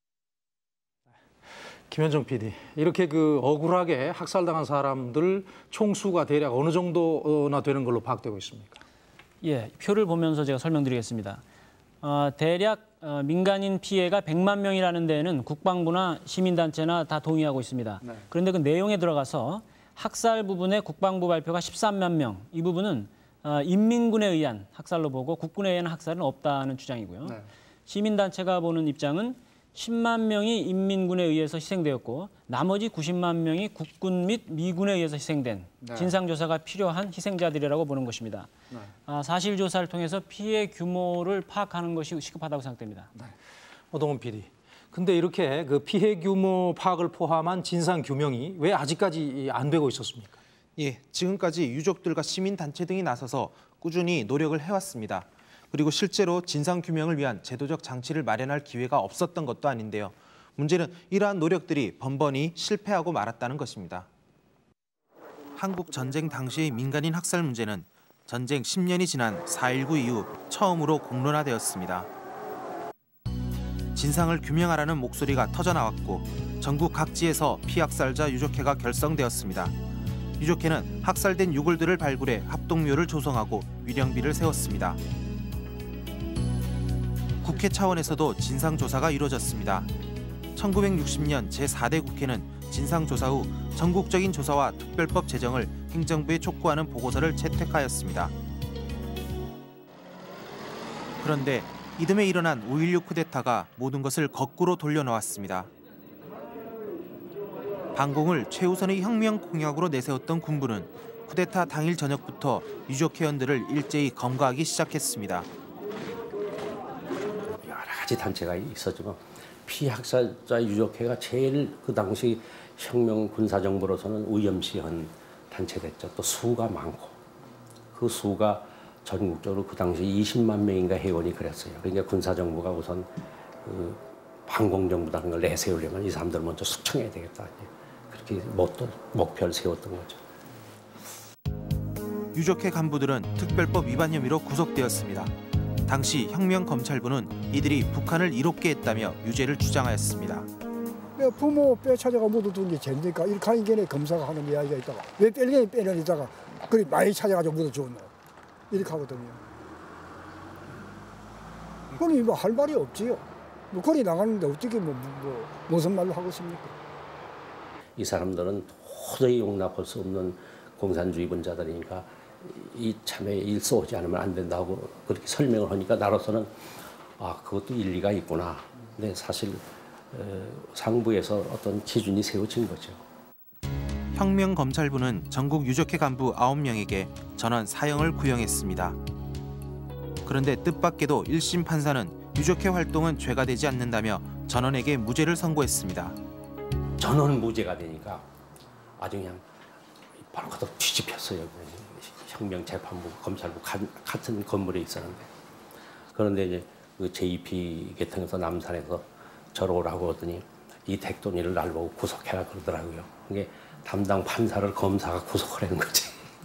Speaker 1: 김현정 피디, 이렇게 그 억울하게 학살당한 사람들 총수가 대략 어느 정도나 되는 걸로 파악되고 있습니까?
Speaker 16: 예, 표를 보면서 제가 설명드리겠습니다. 어, 대략 어, 민간인 피해가 백만 명이라는 데에는 국방부나 시민단체나 다 동의하고 있습니다. 네. 그런데 그 내용에 들어가서 학살 부분에 국방부 발표가 십삼만 명, 이 부분은 어, 인민군에 의한 학살로 보고 국군에 의한 학살은 없다는 주장이고요. 네. 시민단체가 보는 입장은 십만 명이 인민군에 의해서 희생되었고 나머지 구십만 명이 국군 및 미군에 의해서 희생된 네. 진상조사가 필요한 희생자들이라고 보는 것입니다. 네. 아, 사실조사를 통해서 피해 규모를 파악하는 것이 시급하다고 생각됩니다.
Speaker 1: 네. 오동훈 피디, 근데 이렇게 그 피해 규모 파악을 포함한 진상 규명이 왜 아직까지 안 되고 있었습니까?
Speaker 2: 예, 지금까지 유족들과 시민단체 등이 나서서 꾸준히 노력을 해왔습니다. 그리고 실제로 진상규명을 위한 제도적 장치를 마련할 기회가 없었던 것도 아닌데요. 문제는 이러한 노력들이 번번이 실패하고 말았다는 것입니다. 한국 전쟁 당시의 민간인 학살 문제는 전쟁 십 년이 지난 사 일구 이후 처음으로 공론화되었습니다. 진상을 규명하라는 목소리가 터져나왔고 전국 각지에서 피학살자 유족회가 결성되었습니다. 유족회는 학살된 유골들을 발굴해 합동묘를 조성하고 위령비를 세웠습니다. 국회 차원에서도 진상조사가 이루어졌습니다. 천구백육십 년 제사 대 국회는 진상조사 후 전국적인 조사와 특별법 제정을 행정부에 촉구하는 보고서를 채택하였습니다. 그런데 이듬해 일어난 오일육 쿠데타가 모든 것을 거꾸로 돌려놓았습니다. 반공을 최우선의 혁명 공약으로 내세웠던 군부는 쿠데타 당일 저녁부터 유족회원들을 일제히 검거하기 시작했습니다.
Speaker 18: 여러 가지 단체가 있었지만 피학살자 유족회가 제일 그 당시 혁명 군사정부로서는 위험시한 단체됐죠. 또 수가 많고 그 수가 전국적으로 그 당시 이십만 명인가 회원이 그랬어요. 그러니까 군사정부가 우선 그 반공정부라는 걸 내세우려면 이 사람들 먼저 숙청해야 되겠다. 그렇게 목도, 목표를 세웠던 거죠.
Speaker 2: 유족회 간부들은 특별법 위반 혐의로 구속되었습니다. 당시 혁명검찰부는 이들이 북한을 이롭게 했다며 유죄를 주장하였습니다.
Speaker 26: 부모 뼈 찾아가 묻어둔 게 죄니까 이렇게 하는 게 검사가 하는 이야기가 있다가 왜 뺄게 빼는 이자가 그리 많이 찾아가지고 묻어주었노 이렇게 하거든요. 그러니 뭐 할 말이 없지요. 뭐 거리 나가는데 어떻게 뭐, 뭐 무슨 말로 하고 있습니까?
Speaker 18: 이 사람들은 도저히 용납할 수 없는 공산주의분자들이니까 이 참에 일쏘지 않으면 안 된다고 그렇게 설명을 하니까 나로서는 아 그것도 일리가 있구나. 근데 사실 상부에서 어떤 기준이 세워진 거죠.
Speaker 2: 혁명검찰부는 전국 유족회 간부 아홉 명에게 전원 사형을 구형했습니다. 그런데 뜻밖에도 일 심 판사는 유족회 활동은 죄가 되지 않는다며 전원에게 무죄를 선고했습니다.
Speaker 18: 전원 무죄가 되니까 아주 그냥 바로 가서 뒤집혔어요. 혁명재판부, 검찰부 같은 건물에 있었는데. 그런데 이제 그 제이피 계통에서 남산에서 저러 오라고 하더니 이 택돈이를 날 보고 구속해라 그러더라고요. 그게 담당 판사를 검사가 구속하라는 거지.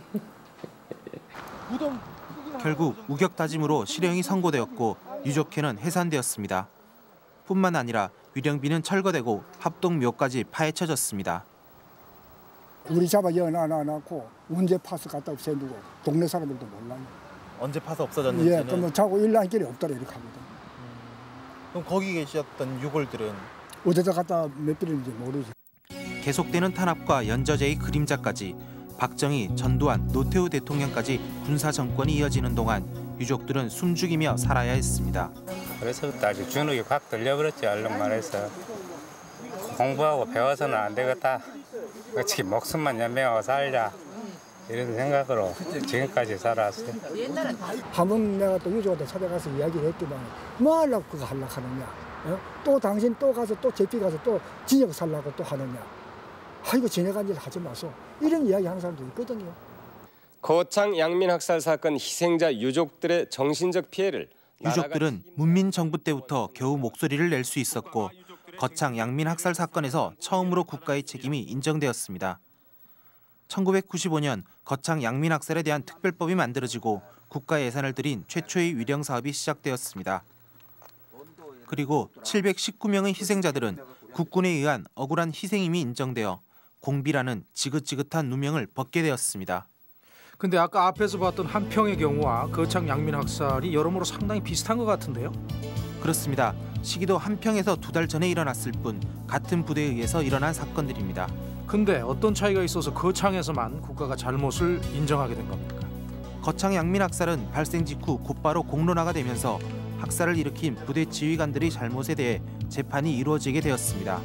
Speaker 2: 결국 우격다짐으로 실형이 선고되었고 유족회는 해산되었습니다. 뿐만 아니라 위령비는 철거되고 합동묘까지 파헤쳐졌습니다.
Speaker 26: 우리 잡아 여놔놔놓고 언제 파서 갖다 없애두고 동네 사람들도 몰라요.
Speaker 2: 언제 파서 없어졌는지는?
Speaker 26: 예, 그럼 자고 일날 길이 없더라 이렇게 합니다.
Speaker 2: 그럼 거기 계셨던 유골들은?
Speaker 26: 어디다 갖다 몇 빌인지 모르지.
Speaker 2: 계속되는 탄압과 연저제의 그림자까지 박정희, 전두환, 노태우 대통령까지 군사 정권이 이어지는 동안 유족들은 숨죽이며 살아야 했습니다.
Speaker 19: 그래서부터 아주 주눅이 확 들려버렸지. 얼른 말해서 공부하고 배워서는 안 되겠다. 어차피 목숨만 연명하고 살자 이런 생각으로 지금까지 살아왔어요.
Speaker 26: 한번 내가 또 유족한테 찾아가서 이야기를 했지만 뭐 하려고 그거 하려고 하느냐. 어? 또 당신 또 가서 또 제피 가서 또 진역 살라고 또 하느냐. 아이고 지내간 일 하지 마소. 이런 이야기 하는 사람도 있거든요.
Speaker 20: 거창 양민학살 사건 희생자 유족들의 정신적 피해를
Speaker 2: 유족들은 문민 정부 때부터 겨우 목소리를 낼 수 있었고 거창 양민학살 사건에서 처음으로 국가의 책임이 인정되었습니다. 천구백구십오 년 거창 양민학살에 대한 특별법이 만들어지고 국가 예산을 들인 최초의 위령 사업이 시작되었습니다. 그리고 칠백십구 명의 희생자들은 국군에 의한 억울한 희생임이 인정되어 공비라는 지긋지긋한 누명을 벗게 되었습니다.
Speaker 1: 근데 아까 앞에서 봤던 한평의 경우와 거창 양민학살이 여러모로 상당히 비슷한 것 같은데요?
Speaker 2: 그렇습니다. 시기도 한평에서 두 달 전에 일어났을 뿐 같은 부대에 의해서 일어난 사건들입니다.
Speaker 1: 근데 어떤 차이가 있어서 거창에서만 국가가 잘못을 인정하게 된 겁니까?
Speaker 2: 거창 양민학살은 발생 직후 곧바로 공론화가 되면서 학살을 일으킨 부대 지휘관들의 잘못에 대해 재판이 이루어지게 되었습니다.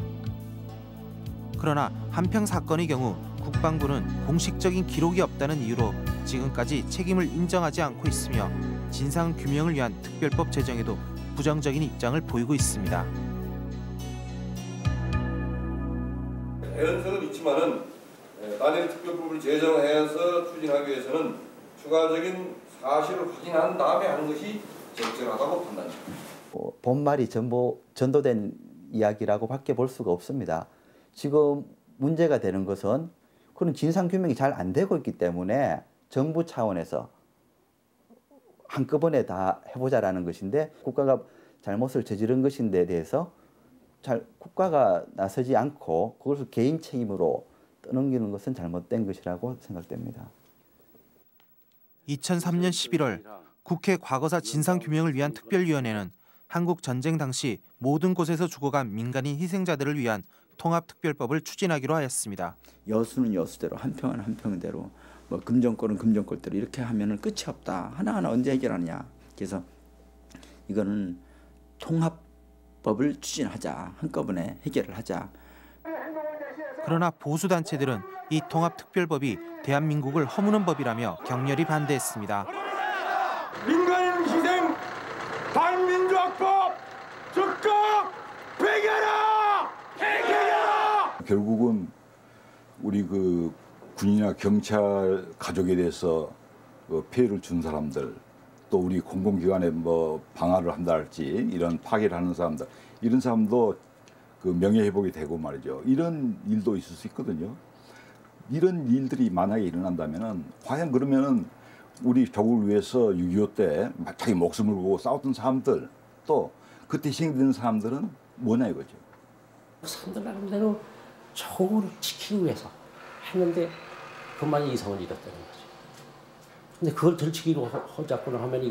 Speaker 2: 그러나 한평 사건의 경우 국방부는 공식적인 기록이 없다는 이유로 지금까지 책임을 인정하지 않고 있으며 진상규명을 위한 특별법 제정에도 부정적인 입장을 보이고 있습니다.
Speaker 22: 개연성은 있지만은 단일 특별법을 제정해서 추진하기 위해서는 추가적인 사실을 확인한 다음에 하는 것이 적절하다고 판단합니다.
Speaker 23: 어, 본말이 전보, 전도된 이야기라고밖에 볼 수가 없습니다. 지금 문제가 되는 것은 그런 진상규명이 잘 안 되고 있기 때문에 정부 차원에서 한꺼번에 다 해보자라는 것인데 국가가 잘못을 저지른 것인데 대해서 잘 국가가 나서지 않고 그것을 개인 책임으로 떠넘기는 것은 잘못된 것이라고 생각됩니다.
Speaker 2: 이천삼 년 십일월 국회 과거사 진상규명을 위한 특별위원회는 한국 전쟁 당시 모든 곳에서 죽어간 민간인 희생자들을 위한 통합특별법을 추진하기로 하였습니다.
Speaker 24: 여수는 여수대로, 한평은 한평대로, 뭐 금정골은 금정골대로 이렇게 하면은 끝이 없다. 하나하나 언제 해결하느냐. 그래서 이거는 통합법을 추진하자. 한꺼번에 해결을 하자.
Speaker 2: 그러나 보수단체들은 이 통합특별법이 대한민국을 허무는 법이라며 격렬히 반대했습니다.
Speaker 25: 민간인 희생 반민주화법 즉각 폐기하라! 폐기하라!
Speaker 27: 결국은 우리 그 군이나 경찰 가족에 대해서 그 피해를 준 사람들, 또 우리 공공기관에 뭐 방화를 한다 할지 이런 파괴를 하는 사람들, 이런 사람도 그 명예회복이 되고 말이죠. 이런 일도 있을 수 있거든요. 이런 일들이 만약에 일어난다면은 과연 그러면은 우리 조국을 위해서 육이오 때 자기 목숨을 걸고 싸웠던 사람들, 또 그때 희생된 사람들은 뭐냐 이거죠.
Speaker 18: 사람들 나름대로 조국을 지키기 위해서 했는데 그만 이성을 잃었다는 거죠. 근데 그걸 들키기로 하자꾸나 하면 이게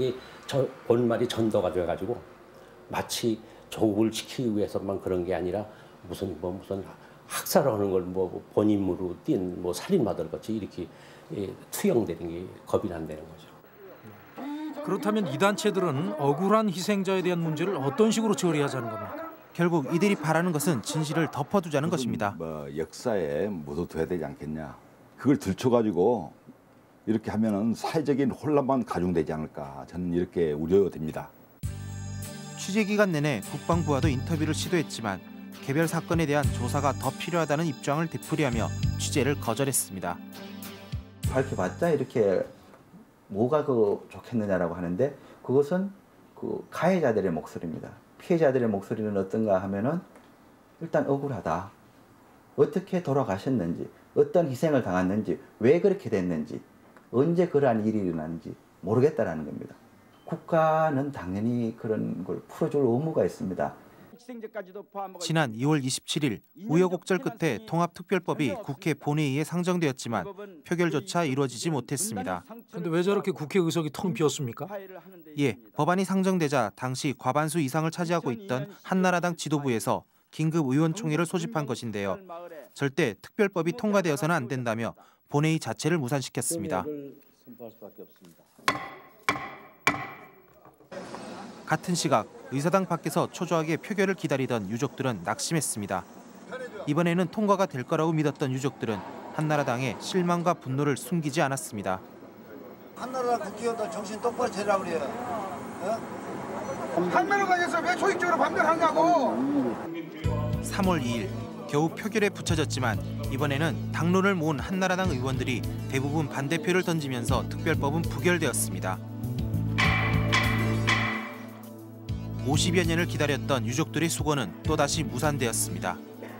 Speaker 18: 저 본말이 전도가 돼가지고 마치 조국을 지키기 위해서만 그런 게 아니라 무슨 뭐 무슨 학살하는 걸 뭐 본인으로 띈 뭐 살인마들 같이 이렇게 투영되는 게 겁이 난다는 거죠.
Speaker 1: 그렇다면 이 단체들은 억울한 희생자에 대한 문제를 어떤 식으로 처리하자는 겁니까?
Speaker 2: 결국 이들이 바라는 것은 진실을 덮어두자는 것입니다.
Speaker 27: 뭐 역사에 묻어둬야 되지 않겠냐. 그걸 들춰가지고 이렇게 하면은 사회적인 혼란만 가중되지 않을까. 저는 이렇게 우려됩니다.
Speaker 2: 취재 기간 내내 국방부와도 인터뷰를 시도했지만 개별 사건에 대한 조사가 더 필요하다는 입장을 되풀이하며 취재를 거절했습니다.
Speaker 23: 밝혀봤자 이렇게 뭐가 그 좋겠느냐라고 하는데 그것은 그 가해자들의 목소리입니다. 피해자들의 목소리는 어떤가 하면은 일단 억울하다. 어떻게 돌아가셨는지, 어떤 희생을 당했는지, 왜 그렇게 됐는지, 언제 그러한 일이 일어났는지 모르겠다라는 겁니다. 국가는 당연히 그런 걸 풀어줄 의무가 있습니다.
Speaker 2: 지난 이월 이십칠일 우여곡절 끝에 통합특별법이 국회 본회의에 상정되었지만 표결조차 이루어지지 못했습니다.
Speaker 1: 그런데 왜 저렇게 국회 의석이 텅 비었습니까?
Speaker 2: 예, 법안이 상정되자 당시 과반수 이상을 차지하고 있던 한나라당 지도부에서 긴급 의원총회를 소집한 것인데요. 절대 특별법이 통과되어서는 안 된다며 본회의 자체를 무산시켰습니다. 같은 시각 의사당 밖에서 초조하게 표결을 기다리던 유족들은 낙심했습니다. 이번에는 통과가 될 거라고 믿었던 유족들은 한나라당의 실망과 분노를 숨기지 않았습니다.
Speaker 3: 한나라당 국회의원들 정신 똑바로 차리라고 그래요. 어? 한나라당에서 왜 조직적으로 반대하냐고.
Speaker 2: 삼월 이일 겨우 표결에 붙여졌지만 이번에는 당론을 모은 한나라당 의원들이 대부분 반대표를 던지면서 특별법은 부결되었습니다. 오십여 년을 기다렸던 유족들의 수고는 또다시 무산되었습니다.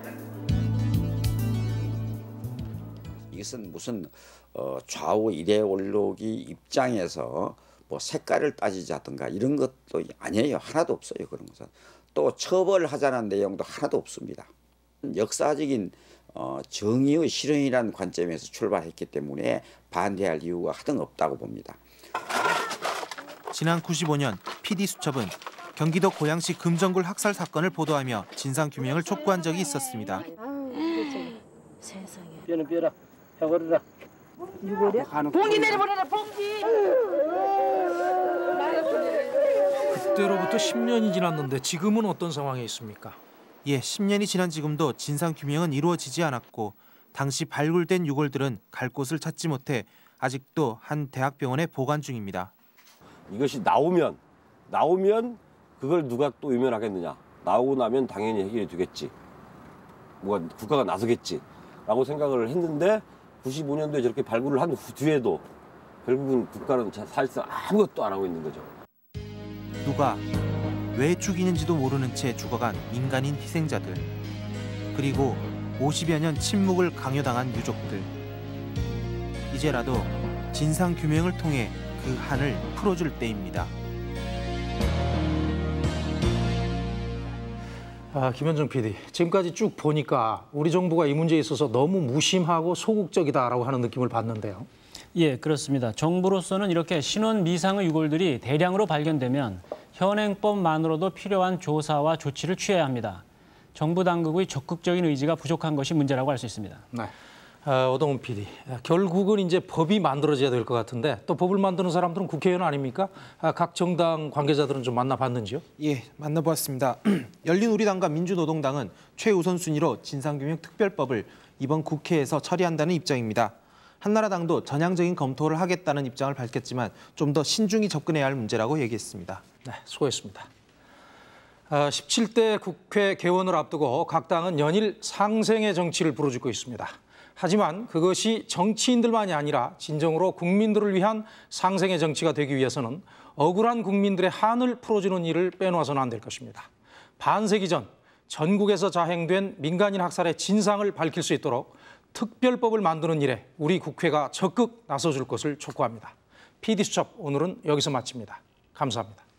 Speaker 4: 이것은 무슨 어, 좌우 이데올로기 입장에서 뭐 색깔을 따지자든가 이런 것도 아니에요. 하나도 없어요. 그런 것은. 또 처벌하자는 내용도 하나도 없습니다. 역사적인 어, 정의의 실현이라는 관점에서 출발했기 때문에 반대할 이유가 하등 없다고 봅니다.
Speaker 2: 지난 구십오 년 피디수첩은 경기도 고양시 금정굴 학살 사건을 보도하며 진상규명을 촉구한 적이 있었습니다.
Speaker 7: 세상에. 뼈는 뼈라. 해버려라. 유골이야? 봉지 내려버려라. 봉지.
Speaker 1: 그때로부터 십 년이 지났는데 지금은 어떤 상황에 있습니까?
Speaker 2: 예, 십 년이 지난 지금도 진상규명은 이루어지지 않았고 당시 발굴된 유골들은 갈 곳을 찾지 못해 아직도 한 대학병원에 보관 중입니다.
Speaker 11: 이것이 나오면 나오면 그걸 누가 또 외면하겠느냐. 나오고 나면 당연히 해결이 되겠지. 뭐가 국가가 나서겠지. 라고 생각을 했는데 구십오 년도에 저렇게 발굴을 한 뒤에도 결국은 국가는 사실상 아무것도 안 하고 있는 거죠.
Speaker 2: 누가 왜 죽이는지도 모르는 채 죽어간 민간인 희생자들. 그리고 오십여 년 침묵을 강요당한 유족들. 이제라도 진상규명을 통해 그 한을 풀어줄 때입니다.
Speaker 1: 아, 김현정 피디, 지금까지 쭉 보니까 우리 정부가 이 문제에 있어서 너무 무심하고 소극적이다라고 하는 느낌을 받는데요.
Speaker 16: 예, 그렇습니다. 정부로서는 이렇게 신원 미상의 유골들이 대량으로 발견되면 현행법만으로도 필요한 조사와 조치를 취해야 합니다. 정부 당국의 적극적인 의지가 부족한 것이 문제라고 할 수 있습니다.
Speaker 1: 네. 아, 오동훈 피디, 결국은 이제 법이 만들어져야 될 것 같은데 또 법을 만드는 사람들은 국회의원 아닙니까? 아, 각 정당 관계자들은 좀 만나봤는지요?
Speaker 2: 예, 만나보았습니다. 열린우리당과 민주노동당은 최우선 순위로 진상규명 특별법을 이번 국회에서 처리한다는 입장입니다. 한나라당도 전향적인 검토를 하겠다는 입장을 밝혔지만 좀 더 신중히 접근해야 할 문제라고 얘기했습니다.
Speaker 1: 네, 수고했습니다. 아, 십칠 대 국회 개원을 앞두고 각 당은 연일 상생의 정치를 부르짖고 있습니다. 하지만 그것이 정치인들만이 아니라 진정으로 국민들을 위한 상생의 정치가 되기 위해서는 억울한 국민들의 한을 풀어주는 일을 빼놓아서는 안 될 것입니다. 반세기 전 전국에서 자행된 민간인 학살의 진상을 밝힐 수 있도록 특별법을 만드는 일에 우리 국회가 적극 나서줄 것을 촉구합니다. 피디수첩 오늘은 여기서 마칩니다. 감사합니다.